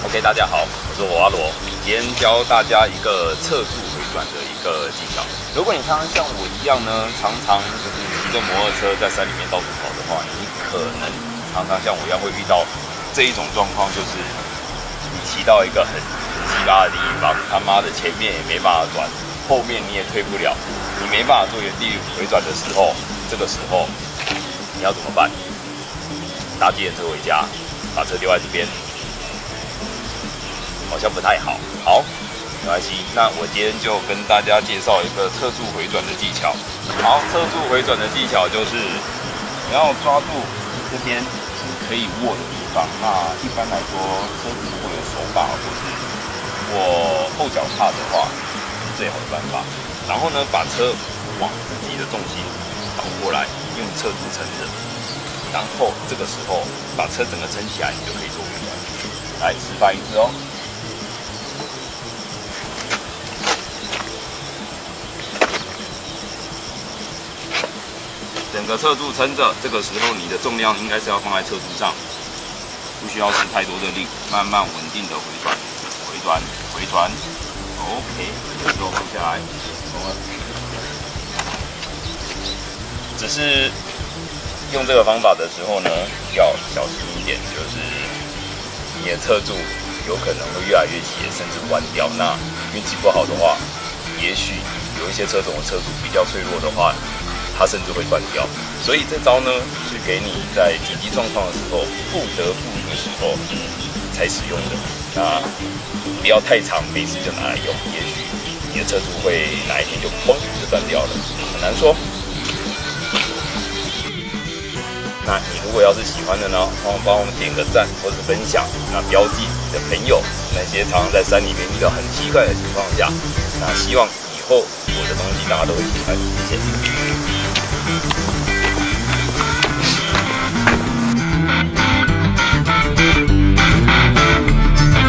OK， 大家好，我是我阿罗，今天教大家一个侧柱回转的一个技巧。如果你常常像我一样呢，常常就是骑着摩托车在山里面到处跑的话，你可能常常像我一样会遇到这一种状况，就是你骑到一个很鸡巴的地方，他妈的前面也没办法转，后面你也退不了，你没办法做原地回转的时候，这个时候你要怎么办？搭计程车回家，把车丢在这边。好像不太好，没关系。那我今天就跟大家介绍一个侧柱回转的技巧。好，侧柱回转的技巧就是你要抓住这边可以握的地方。那一般来说，车子如果有手把或是我后脚踏的话，是最好的办法。然后呢，把车往自己的重心倒过来，用侧柱撑着。然后这个时候把车整个撑起来，你就可以做回转。来示范一次哦。整个侧柱撑着，这个时候你的重量应该是要放在侧柱上，不需要使太多的力，慢慢稳定的回转，回转，回转。OK， 这时候放下来，只是用这个方法的时候呢，要小心一点，就是你的侧柱有可能会越来越斜，甚至弯掉。那运气不好的话，也许有一些车种的侧柱比较脆弱的话，它甚至会断掉，所以这招呢是给你在紧急状况的时候不得不的时候才使用的。那不要太长，没事就拿来用，也许你的车柱会哪一天就嘣就断掉了，很难说。那你如果要是喜欢的呢，帮我们点个赞或者分享，那标记你的朋友，那些常常在山里面遇到很奇怪的情况下，那希望以后我的东西大家都会喜欢，谢谢。